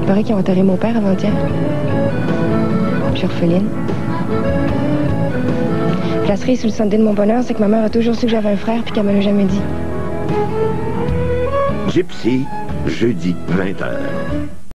paraît qu'ils ont enterré mon père avant-hier. Je suis orpheline. La cerise sur le sundae de mon bonheur, c'est que ma mère a toujours su que j'avais un frère puis qu'elle me l'a jamais dit. Gypsy, jeudi, 20h.